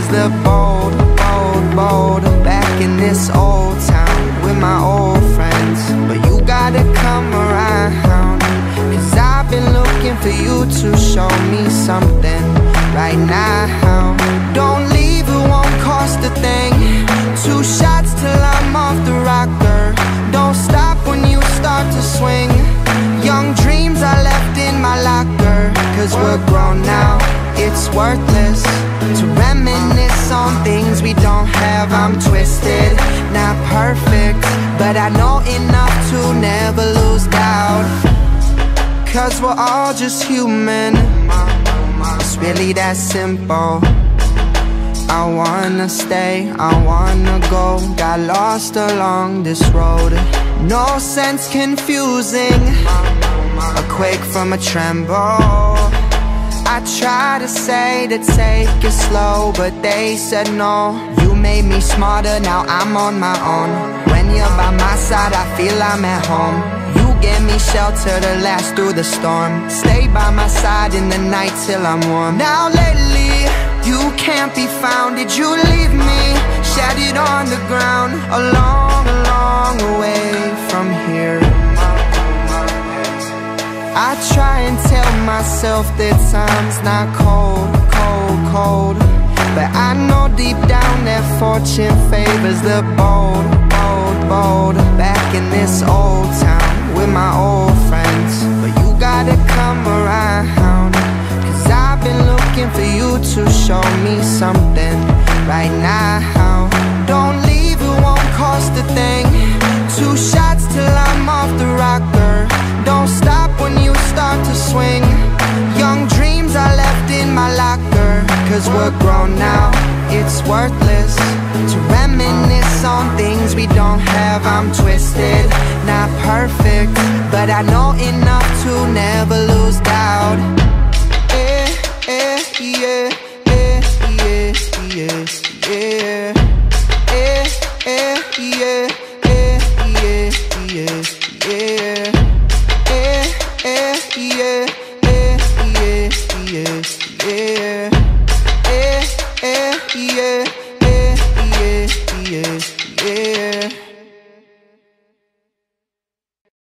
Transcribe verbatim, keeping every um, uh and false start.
favors. The bold, bold, bold, back in this old town with my old friends. But you gotta come around, cause I've been looking for you to show me something right now. Don't leave, it won't cost a thing. Two shots till I'm off the rocker. Don't stop when you start to swing. Young dreams I left in my locker. Cause we're grown now, it's worthless to reminisce on things we don't have. I'm twisted, not perfect, but I know enough to never lose doubt. Cause we're all just human, it's really that simple. I wanna stay, I wanna go. Got lost along this road. No sense confusing a quake from a tremble. I try to say to take it slow, but they said no. You made me smarter, now I'm on my own. When you're by my side, I feel I'm at home. You give me shelter to last through the storm. Stay by my side in the night till I'm warm. Now lately, you can't be found. Did you leave me shattered on the ground? A long, a long way from here. I try and tell myself that time's not cold, cold, cold, but I know deep down that fortune favors the bold, bold, bold, back in this old town with my old friends. But you gotta come around, cause I've been looking for you to show me something right now. Don't leave, it won't cost a thing. Two shots till I'm off the rocker. Don't stop when you start to swing. Young dreams I left in my locker. Cause we're grown now, it's worthless to reminisce on things we don't have. I'm twisted, not perfect, but I know enough to never lose doubt. Eh, eh, yeah, eh, yeah, yeah, yeah. Eh, eh, yeah, eh, yeah, yeah, yeah. Eh, eh, yeah.